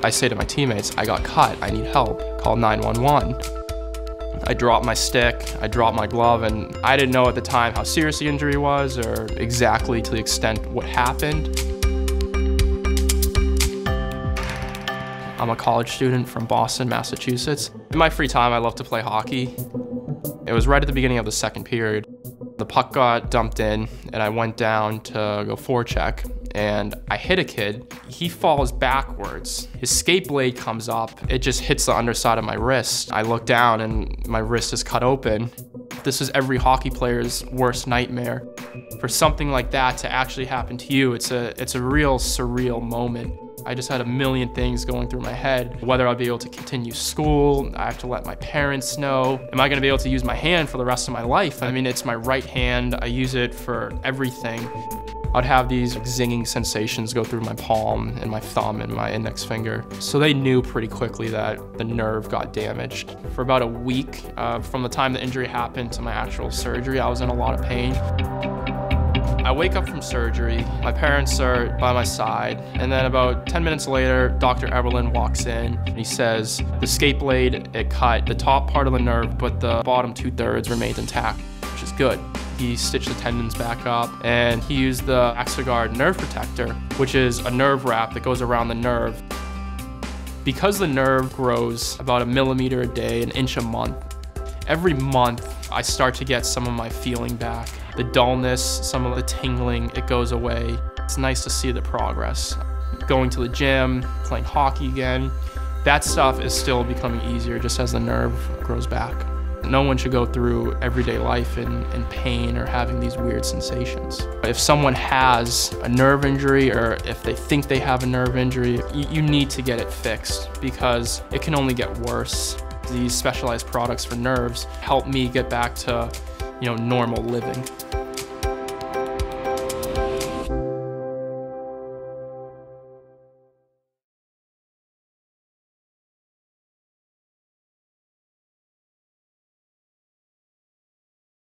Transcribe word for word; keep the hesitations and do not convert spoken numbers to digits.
I say to my teammates, I got cut, I need help, call nine one one. I dropped my stick, I dropped my glove, and I didn't know at the time how serious the injury was or exactly to the extent what happened. I'm a college student from Boston, Massachusetts. In my free time, I love to play hockey. It was right at the beginning of the second period. The puck got dumped in, and I went down to go forecheck, and I hit a kid. He falls backwards. His skate blade comes up. It just hits the underside of my wrist. I look down, and my wrist is cut open. This is every hockey player's worst nightmare. For something like that to actually happen to you, it's a, it's a real surreal moment. I just had a million things going through my head. Whether I'll be able to continue school, I have to let my parents know. Am I gonna be able to use my hand for the rest of my life? I mean, it's my right hand. I use it for everything. I'd have these zinging sensations go through my palm and my thumb and my index finger. So they knew pretty quickly that the nerve got damaged. For about a week, uh, from the time the injury happened to my actual surgery, I was in a lot of pain. I wake up from surgery, my parents are by my side, and then about ten minutes later, Doctor Evelyn walks in, and he says, the skate blade, it cut the top part of the nerve, but the bottom two thirds remained intact, which is good. He stitched the tendons back up, and he used the Axogen nerve protector, which is a nerve wrap that goes around the nerve. Because the nerve grows about a millimeter a day, an inch a month, every month I start to get some of my feeling back. The dullness, some of the tingling, it goes away. It's nice to see the progress. Going to the gym, playing hockey again, that stuff is still becoming easier just as the nerve grows back. No one should go through everyday life in, in pain or having these weird sensations. If someone has a nerve injury or if they think they have a nerve injury, you, you need to get it fixed because it can only get worse. These specialized products for nerves help me get back to, you know, normal living.